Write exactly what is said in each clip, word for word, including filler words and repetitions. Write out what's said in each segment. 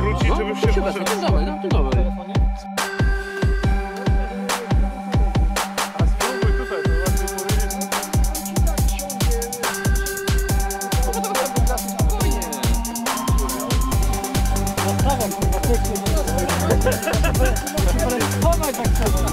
wrócić, no, żebym się się... weszło, to dawaj, no to dawaj. A spróbuj tutaj, to właśnie powiedzieć. Zostawiam, kurwa, tekstu. Schowaj tak trzeba.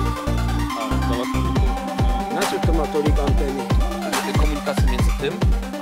Na czym to ma tolik anteny? Komunikacja między tym